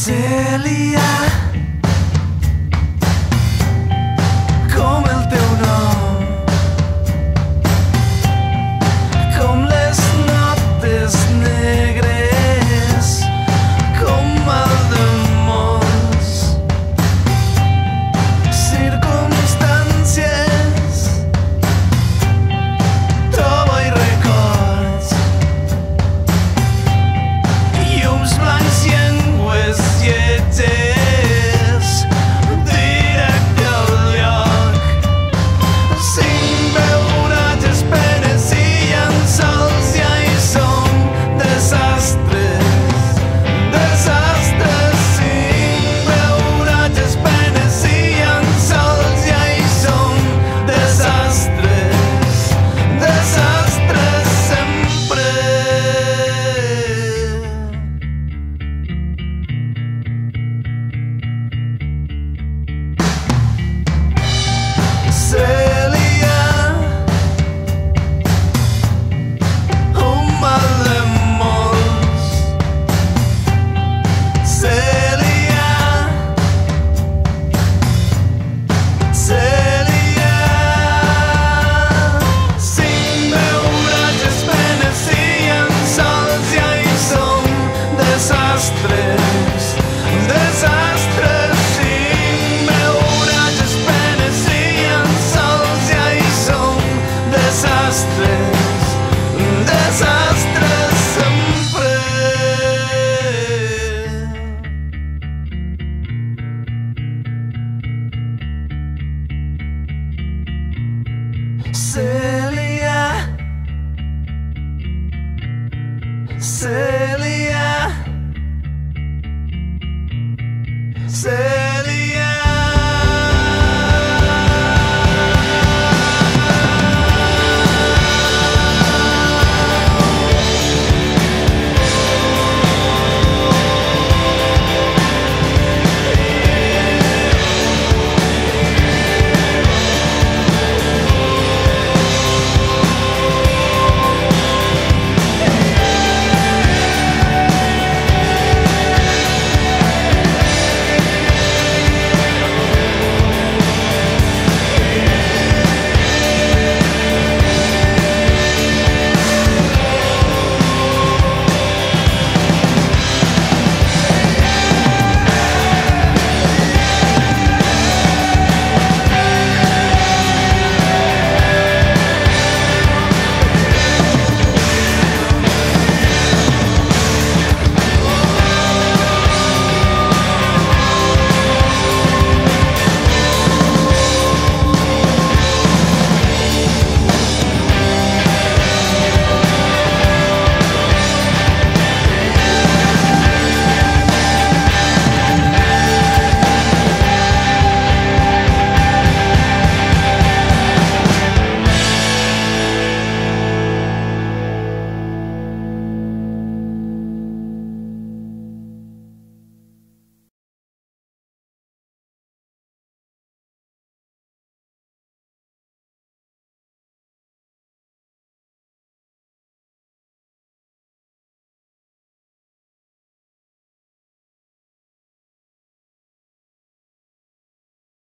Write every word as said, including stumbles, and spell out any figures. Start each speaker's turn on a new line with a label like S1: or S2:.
S1: Cèlia, com el teu nom, com les notes negres, com el de molts circumstàncies, trobo i records, llums blancs, llengües lletges, directe al lloc, cinc beuratges, penes i llençols, ja hi som, desastres, desastres, cinc beuratges, penes i llençols, ja hi som, desastres, desastres sempre. Cèlia, un mal de molts. Cèlia, Cèlia, cinc beuratges, penes i llençols, ja hi som, desastres, desastres, cinc beuratges, penes i llençols, ja hi som, desastres, desastres sempre. Cèlia, Cèlia.